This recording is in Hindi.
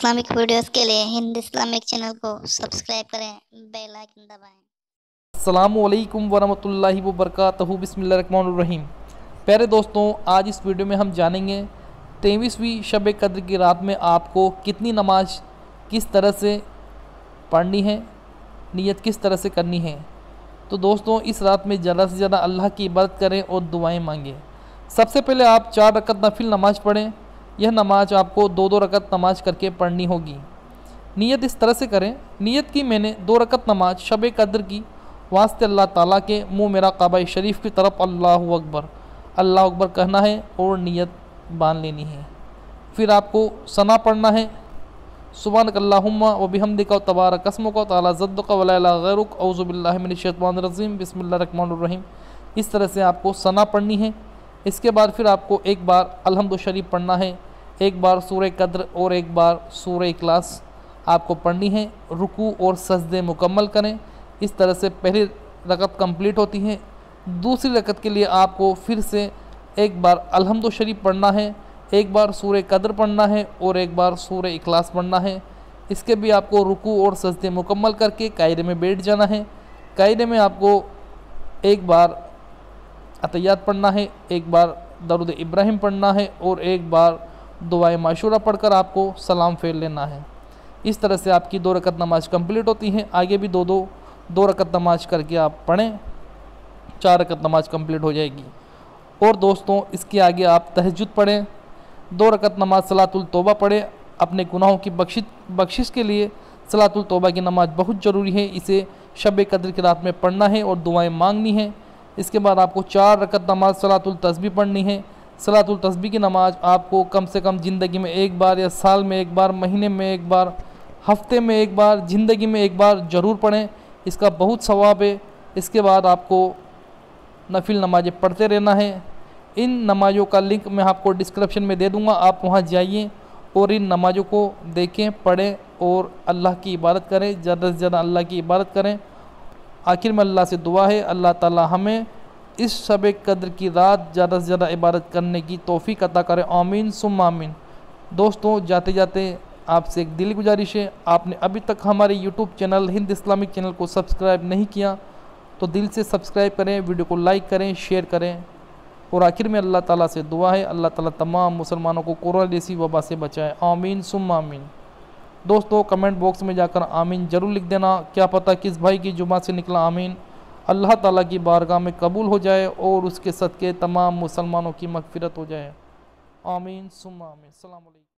इस्लामिक वीडियोस के लिए हिंद इस्लामिक चैनल को सब्सक्राइब करें, बेल आइकन दबाएं। अस्सलामुअलैकुम वरहमतुल्लाहि वबरकातुहू। बिस्मिल्लाहिर्रहमानिर्रहीम। प्यारे दोस्तों, आज इस वीडियो में हम जानेंगे 23वीं शब कद्र की रात में आपको कितनी नमाज किस तरह से पढ़नी है, नियत किस तरह से करनी है। तो दोस्तों, इस रात में ज़्यादा से ज़्यादा अल्लाह की इबादत करें और दुआएं मांगें। सबसे पहले आप 4 रकत नफिल नमाज पढ़ें। यह नमाज आपको 2-2 रकत नमाज करके पढ़नी होगी। नियत इस तरह से करें, नियत की मैंने 2 रकत नमाज शब कद्र की वास्ते अल्लाह ताला के मुँह मेरा काबा शरीफ की तरफ अल्लाहु अकबर कहना है और नियत बांध लेनी है। फिर आपको सना पढ़ना है, सुब्हानक अल्लाहुम्मा व बिहम्दिका तबारक अस्मुका तआला जद्दुका व ला इलाहा गैरुक औज़ु बिल्लाहि मिनश शैतानिर रजीम बिस्मिल्लाहिर रहमानिर रहीम। इस तरह से आपको सना पढ़नी है। इसके बाद फिर आपको एक बार अलहम्दु शरीफ पढ़ना है, एक बार सूरह कद्र और एक बार सूरह इखलास आपको पढ़नी है। रुकू और सजदे मुकम्मल करें। इस तरह से पहली रकत कंप्लीट होती है। दूसरी रकत के लिए आपको फिर से एक बार अलहम्दु शरीफ पढ़ना है, एक बार सूरह कद्र पढ़ना है और एक बार सूरह इखलास पढ़ना है। इसके भी आपको रुकू और सजदे मुकम्मल करके कायदे में बैठ जाना है। कायदे में आपको एक बार अतहियात पढ़ना है, एक बार दरूद इब्राहिम पढ़ना है और एक बार दुआए माशूरा पढ़कर आपको सलाम फेर लेना है। इस तरह से आपकी 2 रकत नमाज कंप्लीट होती हैं। आगे भी 2 रकत नमाज करके आप पढ़ें, 4 रकत नमाज कंप्लीट हो जाएगी। और दोस्तों, इसके आगे आप तहज्जुद पढ़ें, 2 रकत नमाज सलातुल तौबा पढ़ें। अपने गुनाहों की बख्शिश के लिए सलातुल तौबा की नमाज बहुत ज़रूरी है। इसे शब कद्र की रात में पढ़ना है और दुआएं मांगनी है। इसके बाद आपको 4 रकत नमाज सलातुल तस्बीह पढ़नी है। सलातुल तस्बीह की नमाज आपको कम से कम ज़िंदगी में एक बार या साल में एक बार, महीने में एक बार, हफ्ते में एक बार, ज़िंदगी में एक बार ज़रूर पढ़ें। इसका बहुत सवाब है। इसके बाद आपको नफिल नमाज़ें पढ़ते रहना है। इन नमाज़ों का लिंक मैं आपको डिस्क्रिप्शन में दे दूँगा, आप वहाँ जाइए और इन नमाज़ों को देखें, पढ़ें और अल्लाह की इबादत करें। ज़्यादा से ज़्यादा अल्लाह की इबादत करें। आखिर में अल्लाह से दुआ है, अल्लाह ताला हमें इस शब कद्र की रात ज़्यादा से ज़्यादा इबादत करने की तौफीक अता करे। आमीन सुम्मा आमीन। दोस्तों, जाते जाते आपसे एक दिली गुजारिश है, आपने अभी तक हमारे YouTube channel Hind Islamic channel को सब्सक्राइब नहीं किया तो दिल से सब्सक्राइब करें, वीडियो को लाइक करें, शेयर करें। और आखिर में अल्लाह ताला से दुआ है, अल्लाह ताला तमाम मुसलमानों को कोरोना जैसी वबा से बचाए। आमीन सुम्मा आमीन। दोस्तों, कमेंट बॉक्स में जाकर आमीन ज़रूर लिख देना। क्या पता किस भाई की जुबान से निकला आमीन अल्लाह ताला की बारगाह में कबूल हो जाए और उसके सदक़े तमाम मुसलमानों की मग़फ़िरत हो जाए। आमीन सुम्मा आमीन। अस्सलामु अलैकुम।